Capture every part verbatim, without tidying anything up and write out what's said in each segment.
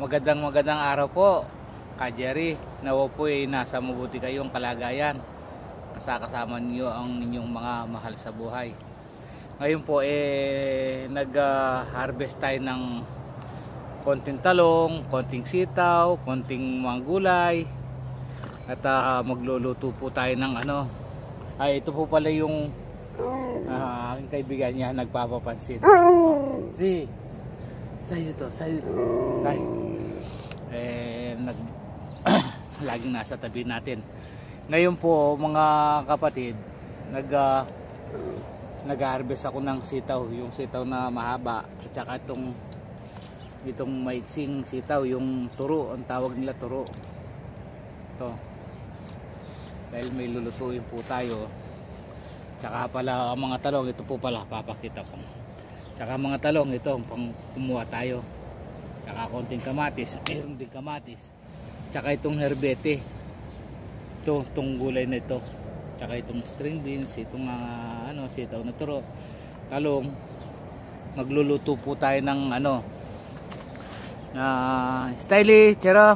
Magandang magandang araw po, Ka Jerry. Nawa po ay nasa mabuti kayong kalagayan. Kasama niyo ang inyong mga mahal sa buhay. Ngayon po eh nag-harvest uh, tayo ng konting talong, konting sitaw, konting mga gulay. At uh, magluluto po tayo ng ano. Ay ito po pala yung uh, aking kaibigan niya nagpapapansin. Si Say dito, say dito. Kay. Eh nag laging nasa tabi natin. Ngayon po mga kapatid, nag uh, nag-harvest ako ng sitaw, yung sitaw na mahaba at saka itong itong maiksing sitaw, yung turo, ang tawag nila turo. Ito. Dahil may lulutuin po tayo. Tsaka pala ang mga talong, ito po pala papakita ko. Tsaka mga talong, ito pang kumuha tayo. Tsaka konting kamatis, mayroon din kamatis. Tsaka itong herbete. Ito, itong gulay na ito. Tsaka itong string beans, itong uh, ano, sitaw na turo, talong. Magluluto po tayo ng ano, na uh, styly, chero.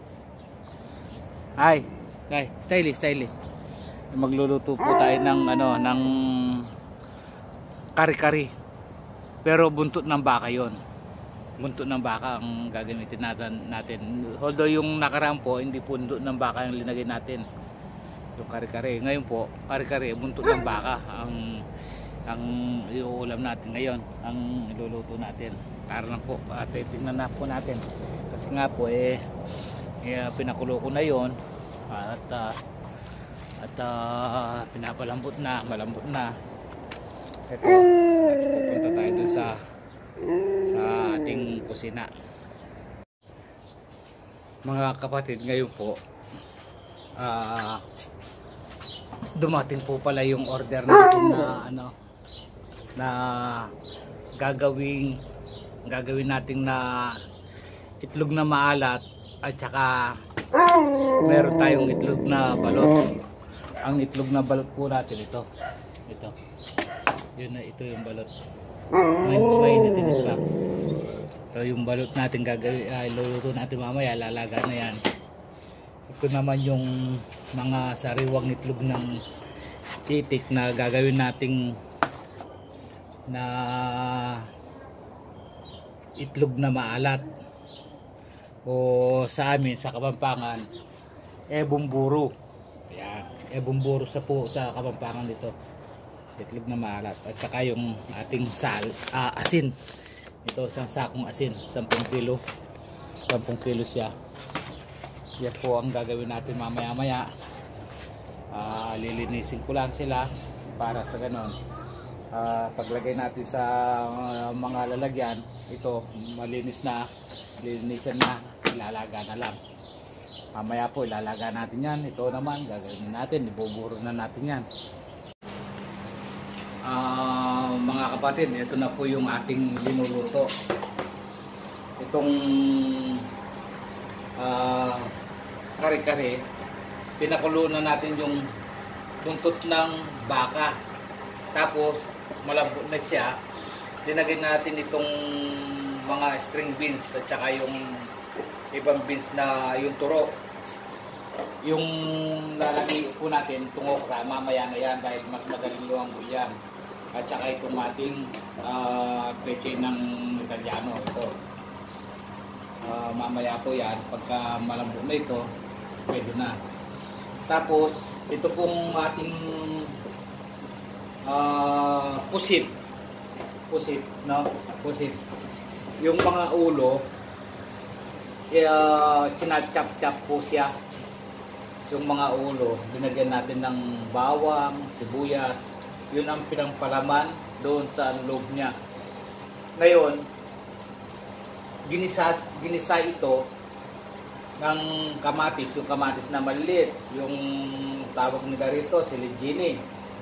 Ay, ay, styly, styly. Magluluto po tayo ng ano, ng kari-kari. Pero buntot ng baka yon. Buntot ng baka ang gagamitin natin, natin. Although yung nakaraan po, hindi po buntot ng baka yung linagay natin. Yung kare-kare. Ngayon po, kare-kare, buntot ng baka ang ang iuulam natin ngayon. Ang iluluto natin. Para lang po, at tingnan na po natin. Kasi nga po, eh, eh pinakulo ko na yon. At, uh, at uh, pinapalambot na, malambot na. Ito, punta tayo dun sa sa ating kusina. Mga kapatid, ngayon po uh, dumating po pala yung order natin na ano, na gagawing gagawin natin na itlog na maalat at saka meron tayong itlog na balot. Ang itlog na balot po natin ito. Ito. Yun na, ito yung balot. Ngayon po mainitin pa. Ito yung balot natin gagawin, ay luluto natin mamaya, lalaga na yan. Ito naman yung mga sariwang itlog ng titik na gagawin nating na itlog na maalat. O sa amin, sa Kapampangan, ebumburo. Ayan, ebumburo sa po sa Kapampangan dito. Itlog na maalat at saka yung ating sal, uh, asin. Ito isang sakong asin, sampung kilo. sampung kilo siya. Yan po ang gagawin natin mamaya maya. Uh, lilinisin ko lang sila para sa ganon. Uh, paglagay natin sa uh, mga lalagyan, ito malinis na, lilinisan na, ilalaga na lang. Mamaya po ilalaga natin yan. Ito naman gagawin natin, ibuburo na natin yan. Uh, mga kapatid, ito na po yung ating linuluto. Itong uh, kare-kare, pinakulo na natin yung buntot ng baka. Tapos malambot na siya. Dinagay natin itong mga string beans at saka yung ibang beans na yung turo. Yung lalagay po natin itong okra, mamaya na yan dahil mas madaling luwanggo yan. At saka itong ating uh, peche ng Italiano, ito. Uh, mamaya po yan, pagka malambot na ito, pwede na. Tapos, ito pong ating uh, pusit. Pusit, no? Pusit. Yung mga ulo, uh, chinachap-chap po siya. Yung mga ulo, binagyan natin ng bawang, sibuyas. Yun ang pinangpalaman doon sa loob niya. Ngayon, ginisa, ginisa ito ng kamatis. Yung kamatis na maliliit. Yung tawag nila rito, siligini.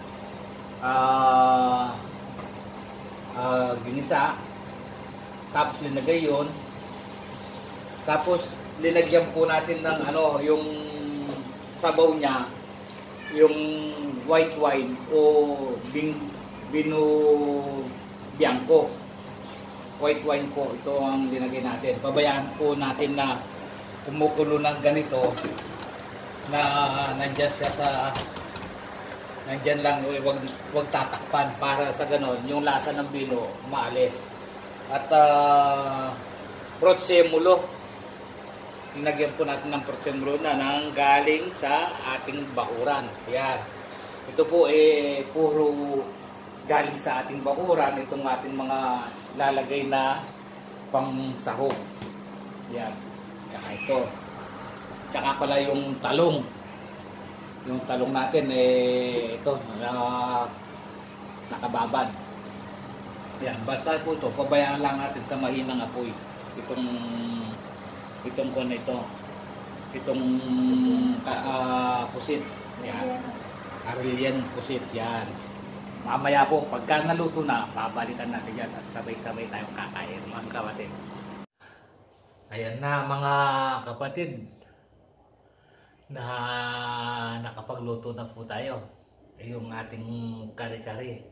Uh, uh, ginisa. Tapos linagay yun. Tapos linagyan po natin ng ano, yung sabaw niya. Yung white wine o bin, bino bianco. white wine po ito ang linagay natin. Pabayaan po natin na kumukulo ng ganito na nandyan siya sa nandyan lang, wag, wag tatakpan para sa ganon yung lasa ng bino maalis. At uh, Prosciutto, linagyan po natin ng Prosciutto na nang galing sa ating bakuran. Yan. Ito po eh puro galing sa ating bakuran, itong ating mga lalagay na pang sahog. Yan. Tsaka ito. Tsaka pala yung talong. Yung talong natin eh ito na nakababad. Yan, basta po ito, pabayaan lang natin sa mahinang apoy. Itong itong kon ito. Itong uh, pusit. Yan. Arilian pusit yan. Mamaya po, pagka naluto na, babalikan natin yan at sabay-sabay tayong kakain, mga kapatid. Ayan na mga kapatid, na nakapagluto na po tayo. Yung ating kare-kare.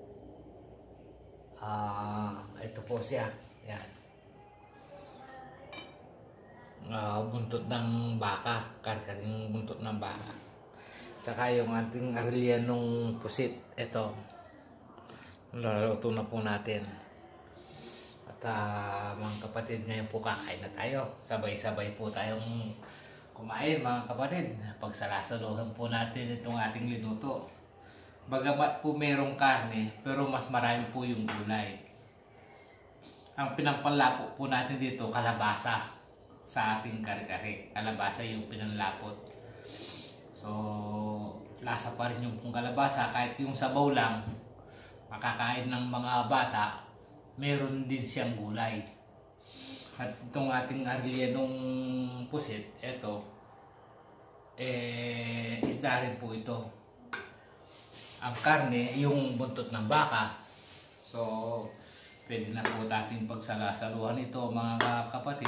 Ah, uh, ito po siya. Yan. Uh, buntot ng baka, kare-karing buntot ng baka. Tsaka yung ating arilianong pusit, ito. Luluto na po natin. At uh, mga kapatid, ngayon po kakain na tayo. Sabay-sabay po tayong kumain mga kapatid. Pagsalasaluhan po natin itong ating linuto. Bagamat po merong karne, pero mas marami po yung gulay. Ang pinangpanlapot po natin dito, kalabasa sa ating kare-kare. Kalabasa yung pinanlapot. So, lasa pa rin yung pong kalabasa. Kahit yung sabaw lang, makakain ng mga bata, meron din siyang gulay. At itong ating arilianong pusit, eto, eh, isda rin po ito. Ang karne, yung buntot ng baka. So, pwede na po natin pagsalasaluhan ito mga kapatid.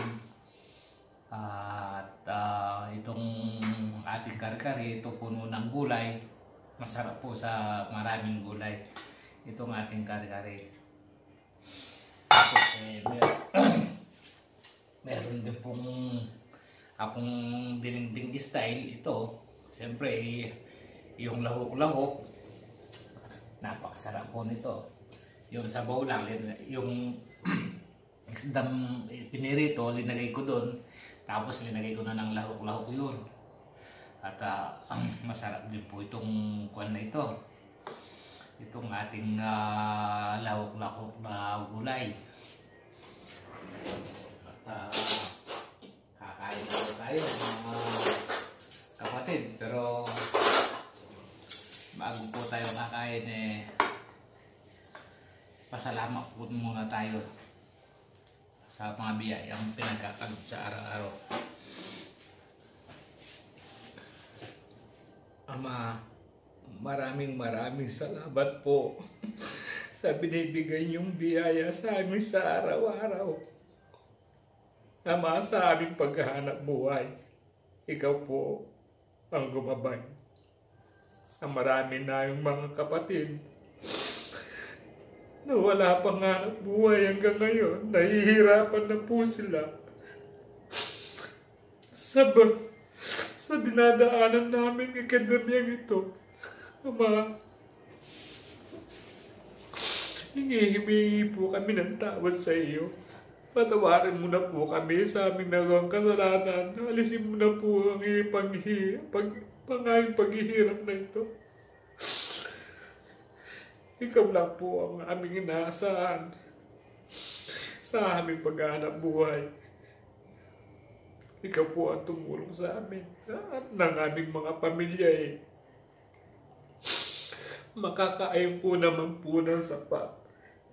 At uh, itong ating kare-kare, ito puno ng gulay. Masarap po sa maraming gulay. Itong ating kare-kare. Tapos eh, mer meron din pong akong dinding style ito. Siyempre, eh, yung lahok-lahok. Napakasarap po nito. Yung sabaw lang, yung isdang pinirito, linagay ko doon. Tapos linagay ko na ng lahok-lahok yun. At uh, masarap din po itong kuwan na ito. Itong ating uh, lahok-lahok na gulay. At uh, kakain na tayo mga kapatid. Pero bago po tayo kakain eh, pasalamat po muna tayo sa mga biyayang pinagkakalog sa araw-araw. Ama, maraming maraming salamat po sa binibigay niyong biyaya sa amin sa araw-araw. Ama, sa aming paghahanap buhay, ikaw po ang gumabay. Sa marami na yung mga kapatid na wala pang hanap buhay hanggang ngayon, nahihirapan na po sila sa, sa dinadaanan namin akademyang ito. Ama, hingi-himingi po kami ng tawad sa iyo. Patawarin mo na po kami sa aming nagawang kasalanan. Alisin mo na po ang ipanghi, pag, pangayong paghihirap na ito. Ikaw lang po ang aming inaasahan sa aming paghahanap buhay. Ikaw po ang tumulong sa amin at ng aming mga pamilya eh. Makakain po naman po ng sapat.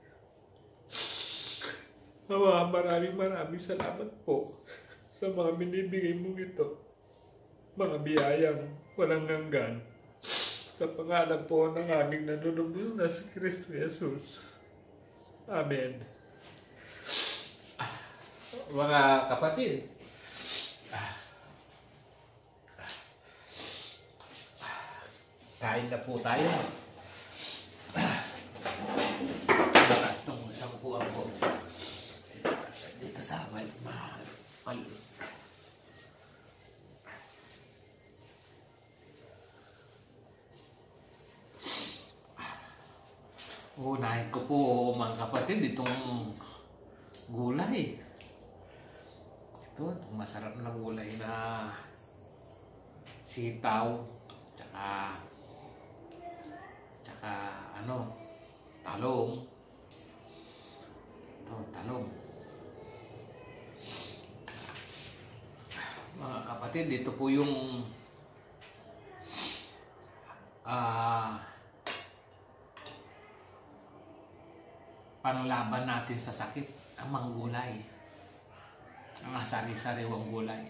Ama, maraming maraming salamat po sa mga binibigay mong ito. Mga biyayang walang hanggan. Sa pangalan po ng aming nanunubos na si Kristo Jesus. Amen. Mga kapatid, kain na po tayo. Lakas nung isang puwang po. Unahin ko po mga kapatid itong gulay. Ito, itong masarap na gulay na sitaw, tsaka tsaka ano, talong. Ito, talong. Mga kapatid, ito po yung ah panglaban natin sa sakit, ang mga gulay, ang sari-sariwang gulay.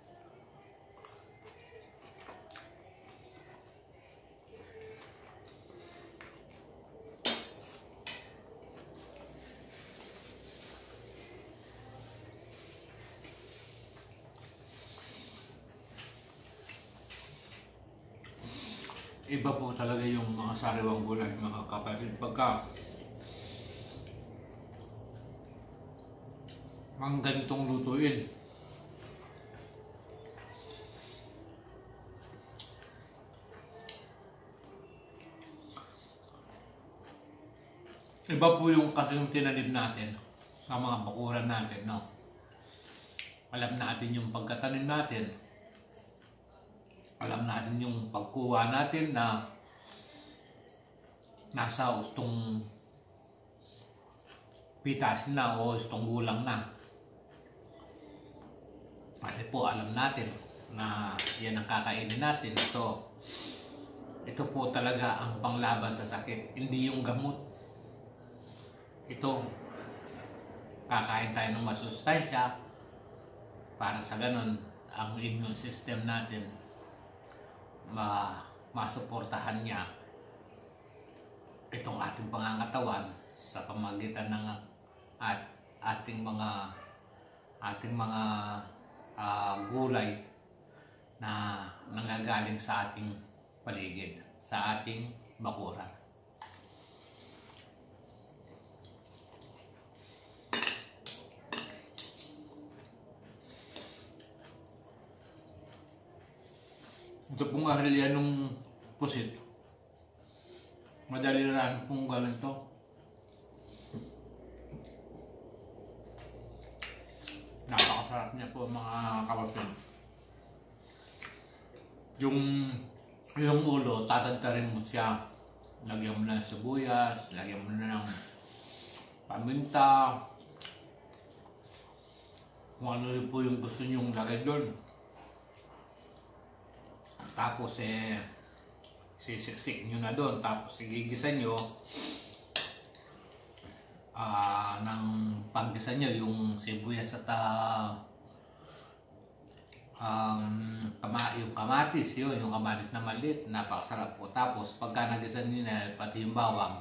Iba po talaga yung mga sariwang gulay, mga kapatid, pagka ang ganitong lutuin. Iba po yung kasing tinanim natin sa mga bakuran natin, no? Alam natin yung pagkatanim natin. Alam natin yung pagkuha natin na nasa ustong pitas na o ustong gulang na. Kasi po alam natin na yan ang kakainin natin. So, ito po talaga ang panglaban sa sakit. Hindi yung gamot. Ito, kakain tayo ng masustansya para sa ganun ang immune system natin ma masuportahan niya itong ating pangangatawan sa pamagitan ng at ating mga ating mga uh, gulay na nanggagaling sa ating paligid, sa ating bakuran. Ito pong Arellano'ng pusit. Madali lang pong gawin to. Napakasarap niya po mga kapatid. Yung, yung ulo, tatantarin mo siya. Lagyan mo na ng sibuyas, lagyan mo na ng paminta. Kung ano po yung gusto nyong lagay doon. Tapos eh, sisiksik nyo na doon. Tapos igigisa nyo uh, ng panggisa nyo yung sibuyas at uh, um, kama, yung kamatis, yun, yung kamatis na maliit, napakasarap po. Tapos pagka nagisa nyo na, pati yung bawang,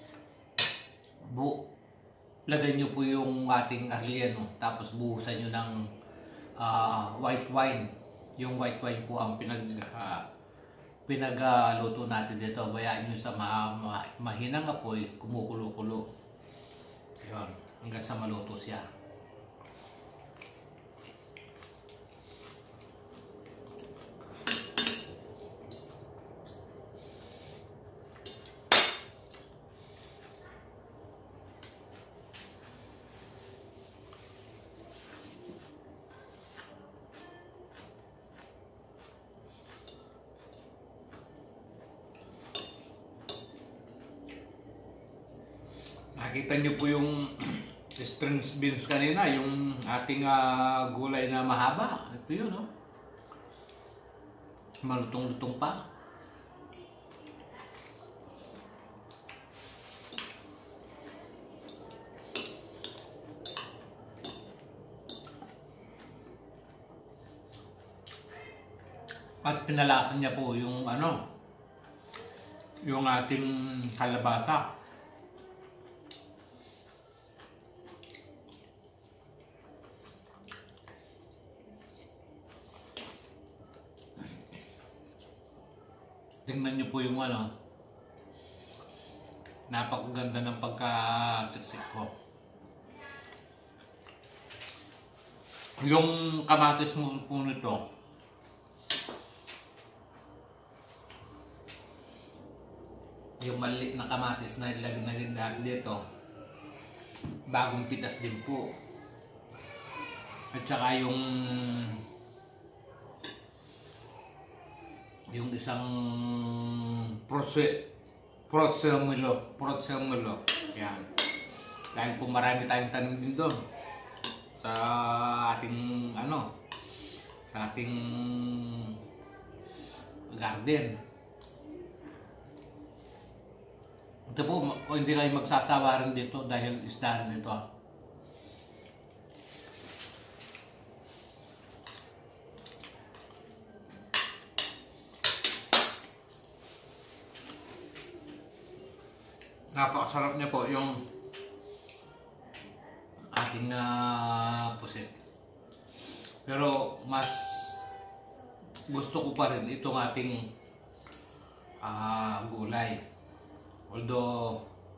bu lagay nyo po yung ating Arellano. Tapos buhusan nyo ng uh, white wine. Yung white wine po ang pinag uh, pinagluto natin dito. Bayaan nyo sa ma ma mahinang apoy, kumukulo-kulo. Yun, hanggang sa maluto siya. Nakita niyo po yung string beans kanina, yung ating uh, gulay na mahaba. Ito yun, no? Malutong-lutong pa. At pinalasan niya po yung ano, yung ating kalabasa. Tingnan niyo po yung ano, napakaganda ng pagkasiksik ko. Yung kamatis mo po nito, yung maliit na kamatis na ilagay na rin natin dito. Bagong pitas din po. At saka yung yung isang prose Protsemulo, Protsemulo. Yan. Dahil po marami tayong tanim din doon sa ating ano, sa ating garden. Ito po, o hindi kayo magsasawa rin dito dahil isda rin ito. Napakasarap niya po yung ating uh, pusit. Pero mas gusto ko pa rin itong ating uh, gulay. Although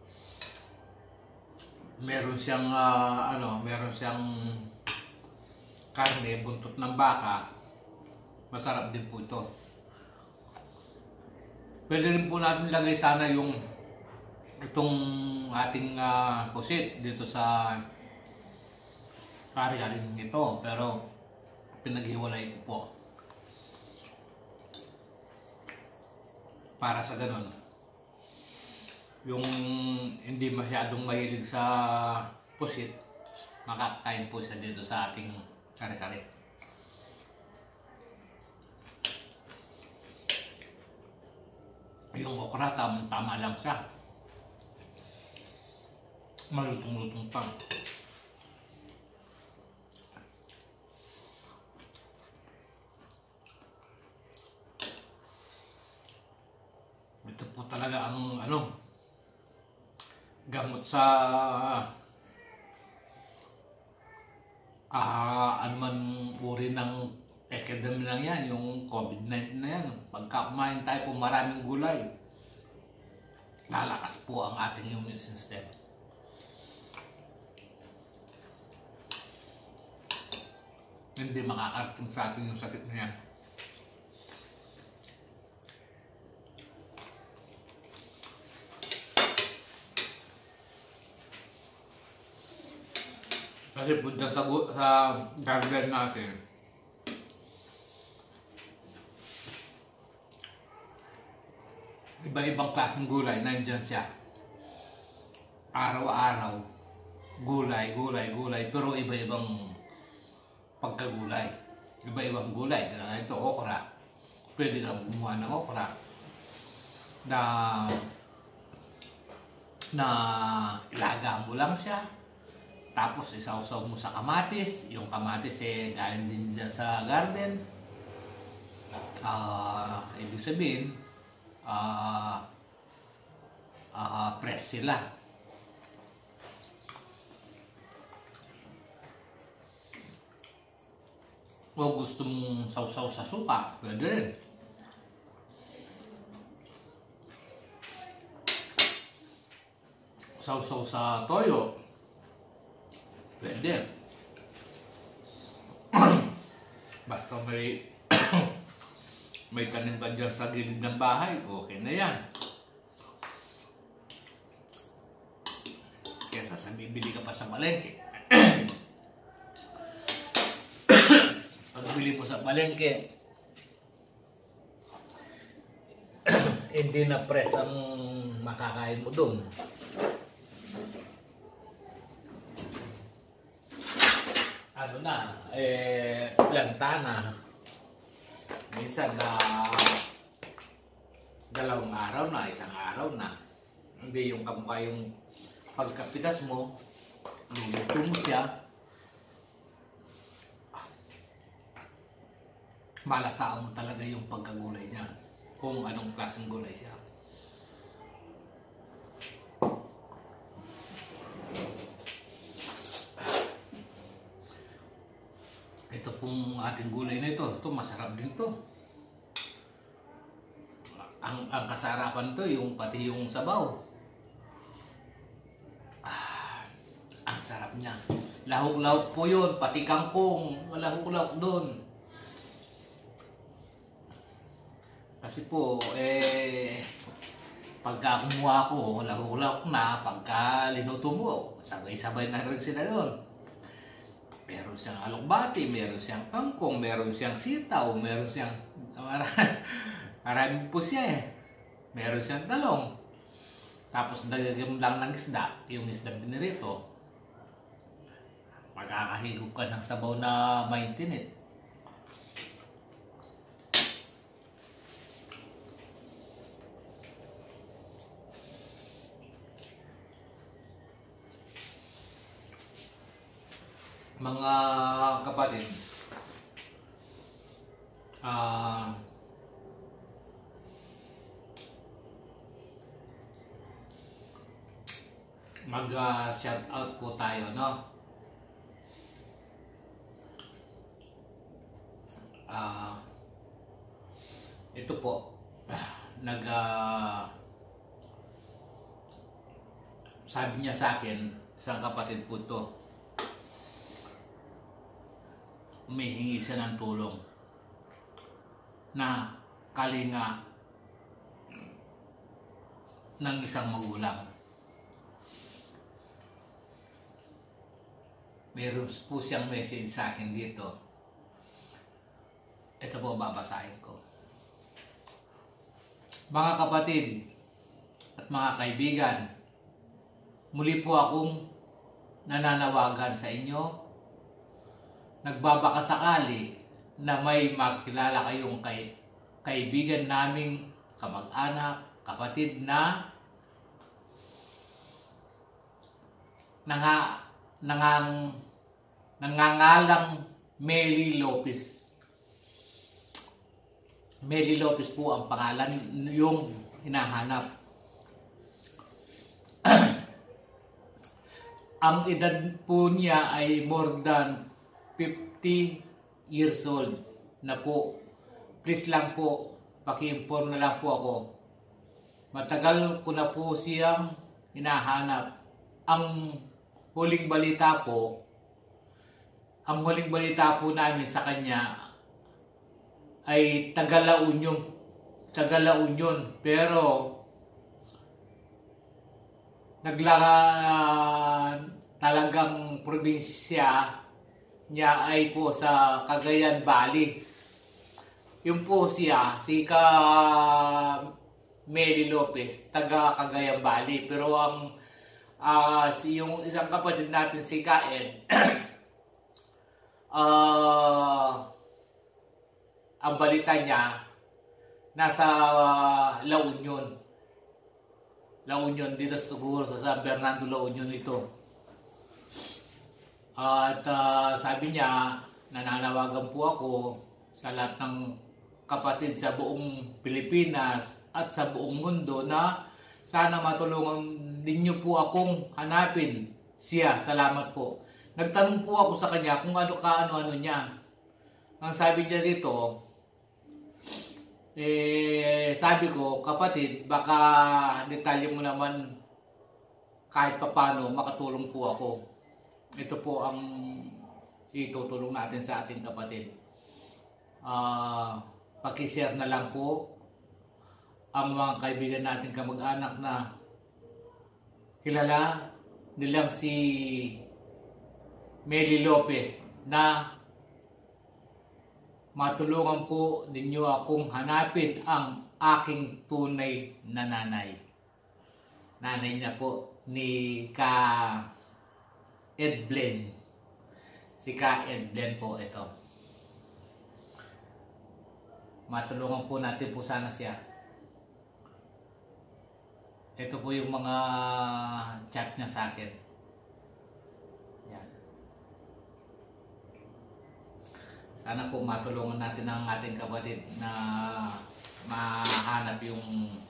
meron siyang uh, ano, meron siyang karne, buntot ng baka, masarap din po ito. Pwede rin po natin lagay sana yung itong ating uh, pusit dito sa kari-karing ito, pero pinaghiwalay ko po para sa ganun yung hindi masyadong mahilig sa pusit, makakain po siya dito sa ating kare-kare. Yung okra, tam tama lang siya, malutong-lutong pa. Ito po talaga ang ano, gamot sa ah, ano man uri ng epidemic lang yan, yung COVID nineteen na yan. Pagka kumain tayo po maraming gulay, lalakas po ang ating immune system. Hindi makakarating sa atin yung sakit na yan. Kasi po dyan sa, sa garden natin, iba-ibang klaseng gulay, nandyan siya. Araw-araw, gulay, gulay, gulay, pero iba-ibang pagkagulay. Iba-ibang gulay. Ito, okra. Pwede kang gumawa ng okra na na ilaga mo lang siya. Tapos isawsaw mo sa kamatis. Yung kamatis eh galing din dyan sa garden. Uh, ibig sabihin, uh, uh, press sila. O gusto mong sausaw sa suka, pwede rin. Sausaw sa toyo, pwede. Basta may may tanim ka dyan sa gilid ng bahay, okay na yan. Kesa sa bibili ka pa sa palengke. Pagbili mo sa palengke, hindi na press ang makakain mo doon. Ano na, eh, planta na. Minsan na dalawang araw na, isang araw na. Hindi yung kamukha yung pagkapitas mo, luluto mo siya, malasaan mo talaga yung pagkagulay niya, kung anong klaseng gulay siya. Ito pong ating gulay na ito, ito masarap din to. Ang, ang kasarapan to, yung pati yung sabaw. Ah, ang sarap niya. Lahok-lahok po yun, pati kangkong, lahok-lahok doon. Kasi po, eh, Pagka kumuha ko, lahulak na, pagka linuto mo, sabay-sabay na rin sila doon. Meron siyang alokbati, meron siyang kangkong, meron siyang sitaw, meron siyang maraming po siya eh. Meron siyang talong. Tapos nagagam lang ng isda, yung isda binirito. Magkakahigop ka ng sabaw na maintinit. Mga kapatid, ah, mag uh, shout out po tayo, no? Ah, ito po, nag uh, sabi niya sa akin, isang kapatid po to, humihingi siya ng tulong na kalinga ng isang magulang. Meron po siyang message sa akin dito. Ito po, babasahin ko. Mga kapatid at mga kaibigan, muli po akong nananawagan sa inyo. Nagbabakasakali na may makilala kayong kay, kaibigan naming kamag-anak, kapatid na nanga, nangang, nangangalang Meli Lopez. Meli Lopez po ang pangalan yung hinahanap. Ang edad po niya ay more than fifty years old na po. Please lang po, paki-inform na lang po ako. Matagal ko na po siyang hinahanap. Ang huling balita po, ang huling balita po namin sa kanya ay taga La Union, taga La Union, pero naglara talagang probinsya niya ay po sa Cagayan Valley. Yung po siya, si Ka Meli Lopez, taga Cagayan Valley. Pero ang uh, si yung isang kapatid natin, si Kaed, uh, ang balita niya, nasa uh, La Union. La Union, dito siguro sa San Fernando, La Union ito. At uh, sabi niya, nananawagan po ako sa lahat ng kapatid sa buong Pilipinas at sa buong mundo na sana matulungan ninyo po akong hanapin siya. Salamat po. Nagtanong po ako sa kanya kung ano ka ano-ano niya. Ang sabi niya dito, eh, sabi ko, kapatid, baka detalye mo naman kahit papano makatulong po ako. Ito po ang itutulong natin sa ating kapatid. Uh, Pakishare na lang po ang mga kaibigan natin kamag-anak na kilala nilang si Meli Lopez na matulungan po ninyo akong hanapin ang aking tunay na nanay. Nanay niya po ni Ka Edblen. Si Ka Edblen po ito. Matulungan po natin po sana siya. Ito po yung mga chat niya sa akin. Yan. Sana po matulungan natin ang ating kapatid na mahanap yung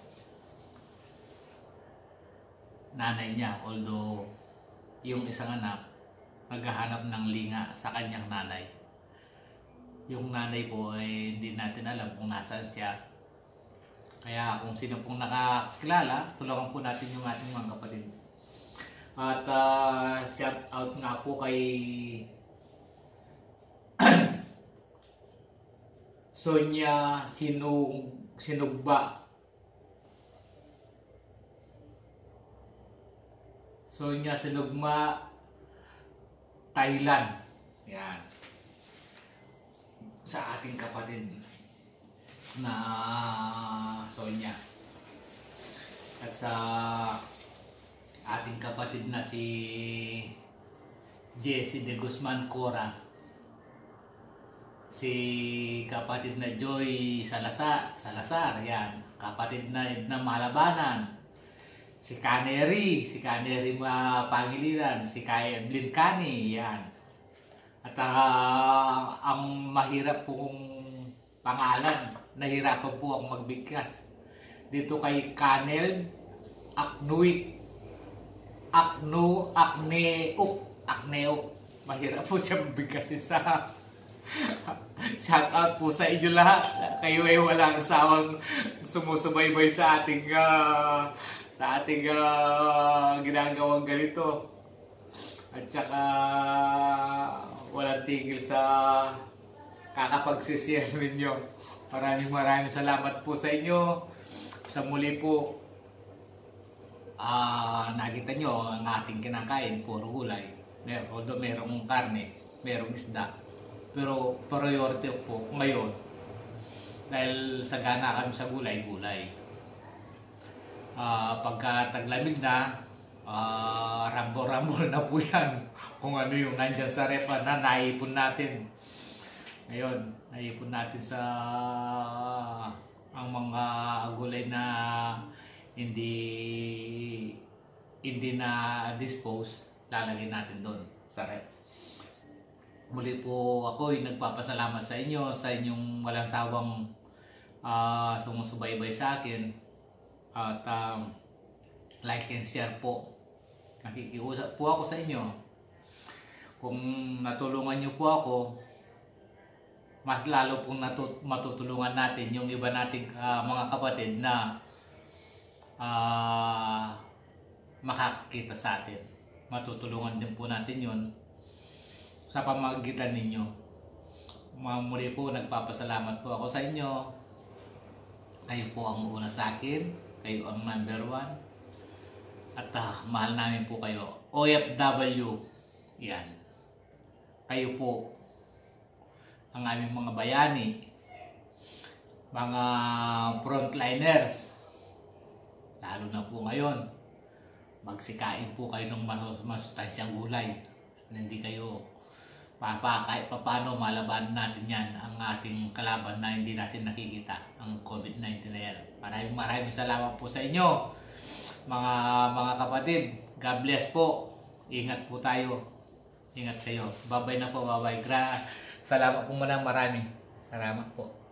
nanay niya. Although yung isang anak naghahanap ng linga sa kanyang nanay. Yung nanay po ay hindi natin alam kung nasaan siya. Kaya kung sino pong nakakilala, tulungan po natin yung ating mga kapatid. At uh, shout out nga po kay Sonia Sinug Sinugba. Sonia Sinugma, Thailand. Yan. Sa ating kapatid na Sonia. At sa ating kapatid na si Jessie de Guzman Cora. Si kapatid na Joy Salazar, Salazar, yan. Kapatid na Edna Malabanan. Si Canary, si Canary Mapangilinan, si Kay Evelyn Cani, yan. At uh, ang mahirap pong pangalan, nahirapan po akong magbigkas. Dito kay Canel Aknuik, Aknu, Akneuk, Akneuk. Mahirap po siya magbigkasin sa... Shout out po sa inyo lahat. Kayo ay walang sawang sumusubaybay sa ating uh, sa ating uh, ginagawang ganito. At saka walang tigil sa kakapagsishare ninyo. Maraming maraming salamat po sa inyo. Sa muli po, uh, nakita nyo ang ating kinakain, puro gulay. Mer although merong karne, merong isda. Pero priority po ngayon dahil sagana kami sa gulay-gulay. Uh, pagka taglamig na, uh, rambol-rambol na po yan kung ano yung nandyan sa ref na naipon natin. Ngayon, naipon natin sa ang mga gulay na hindi hindi na dispose, lalagay natin doon sa ref. Muli po ako ay nagpapasalamat sa inyo, sa inyong walang sawang uh, sumusubaybay sa akin. At um, like and share po. Nakikiusap po ako sa inyo. Kung natulungan nyo po ako, mas lalo pong natut matutulungan natin yung iba nating uh, mga kapatid na uh, makakakita sa atin. Matutulungan din po natin yun sa pamagitan ninyo. Muli po, nagpapasalamat po ako sa inyo. Kayo po ang una sa akin. Kayo ang number one. At uh, mahal namin po kayo. O F W. Yan. Kayo po ang aming mga bayani. Mga frontliners. Lalo na po ngayon. Magsikain po kayo ng masustansyang gulay. Hindi kayo pa, pa, kahit pa paano malabanan natin yan ang ating kalaban na hindi natin nakikita, ang COVID nineteen na yan. Maraming maraming salamat po sa inyo mga mga kapatid. God bless po. Ingat po tayo. Ingat kayo. Bye bye na po. Bye bye. Gra salamat po muna, marami. Salamat po.